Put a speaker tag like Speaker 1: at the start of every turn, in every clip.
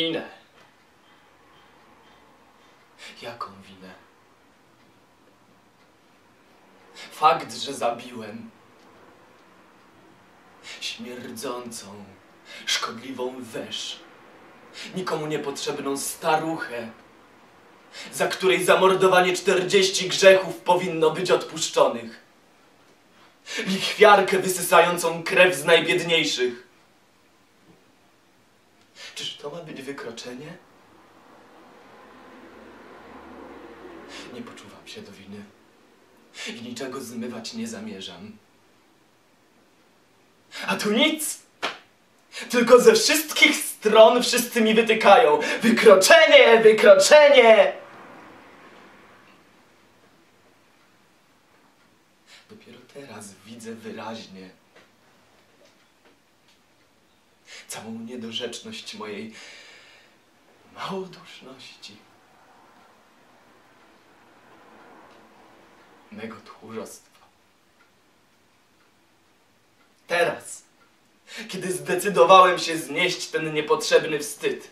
Speaker 1: winę. Jaką winę? Fakt, że zabiłem śmierdzącą, szkodliwą wesz, nikomu niepotrzebną staruchę, za której zamordowanie 40 grzechów powinno być odpuszczonych. Lichwiarkę wysysającą krew z najbiedniejszych. Czyż to ma być wykroczenie? Nie poczuwam się do winy i niczego zmywać nie zamierzam. A tu nic! Tylko ze wszystkich stron wszyscy mi wytykają. Wykroczenie! Wykroczenie! Dopiero teraz widzę wyraźnie całą niedorzeczność mojej małoduszności, mego tchórzostwa. Teraz, kiedy zdecydowałem się znieść ten niepotrzebny wstyd,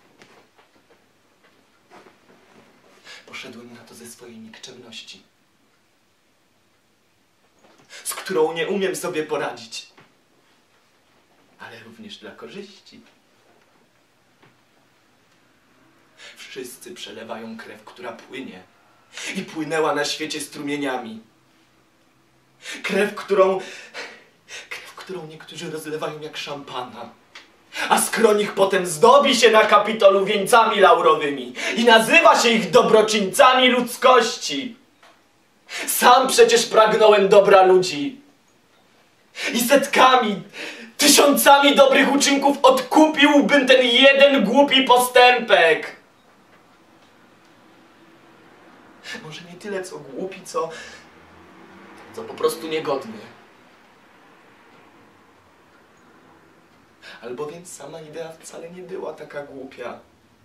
Speaker 1: poszedłem na to ze swojej nikczemności, z którą nie umiem sobie poradzić, ale również dla korzyści. Wszyscy przelewają krew, która płynie i płynęła na świecie strumieniami. Krew, którą niektórzy rozlewają jak szampana, a skroń ich potem zdobi się na Kapitolu wieńcami laurowymi i nazywa się ich dobroczyńcami ludzkości. Sam przecież pragnąłem dobra ludzi i setkami, tysiącami dobrych uczynków odkupiłbym ten jeden głupi postępek. Może nie tyle co głupi, co po prostu niegodny. Albowiem sama idea wcale nie była taka głupia.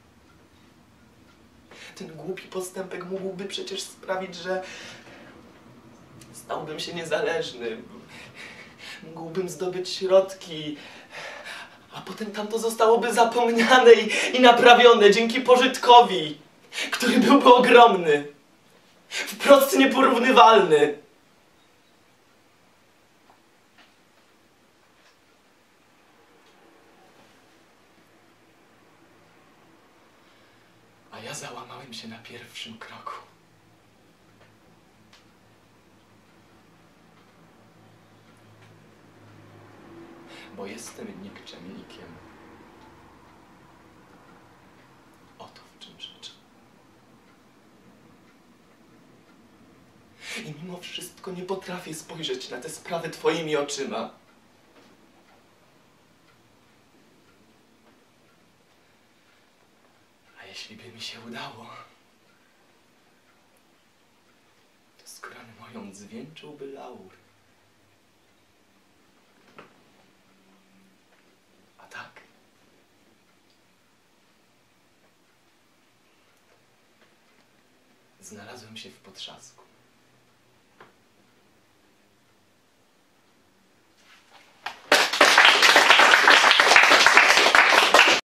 Speaker 1: Ten głupi postępek mógłby przecież sprawić, że stałbym się niezależny. Mógłbym zdobyć środki, a potem tamto zostałoby zapomniane i naprawione dzięki pożytkowi, który byłby ogromny, wprost nieporównywalny. A ja załamałem się na pierwszym kroku. Bo jestem nikczemnikiem. Oto w czym rzecz. I mimo wszystko nie potrafię spojrzeć na tę sprawę twoimi oczyma. A jeśli by mi się udało, to skronę moją zwieńczyłby laur. A tak? Znalazłem się w potrzasku.